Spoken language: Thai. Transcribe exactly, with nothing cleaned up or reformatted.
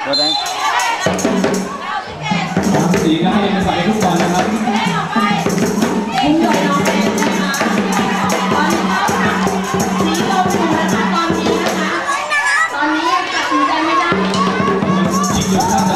ตัวแดงสามสีก็ให้เป็นฝ่ายทุกบอลนะครับคุณหยดน้องเองนะคะตอนนี้ก็สีลมอยู่นะคะตอนนี้นะคะตอนนี้ยังตัดสินใจไม่ได้จริงๆ